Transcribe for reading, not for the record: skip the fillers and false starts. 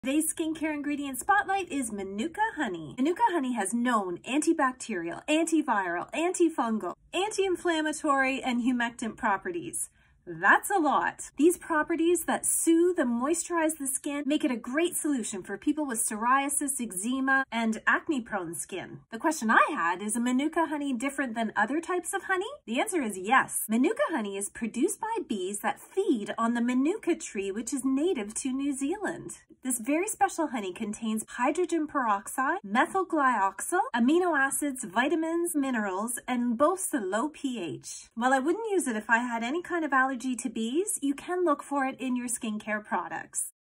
Today's skincare ingredient spotlight is Manuka Honey. Manuka Honey has known antibacterial, antiviral, antifungal, anti-inflammatory, and humectant properties. That's a lot. These properties that soothe and moisturize the skin make it a great solution for people with psoriasis, eczema, and acne-prone skin. The question I had is Manuka honey different than other types of honey? The answer is yes. Manuka honey is produced by bees that feed on the Manuka tree, which is native to New Zealand. This very special honey contains hydrogen peroxide, methyl glyoxal, amino acids, vitamins, minerals, and boasts a low pH. While I wouldn't use it if I had any kind of allergy to bees, you can look for it in your skincare products.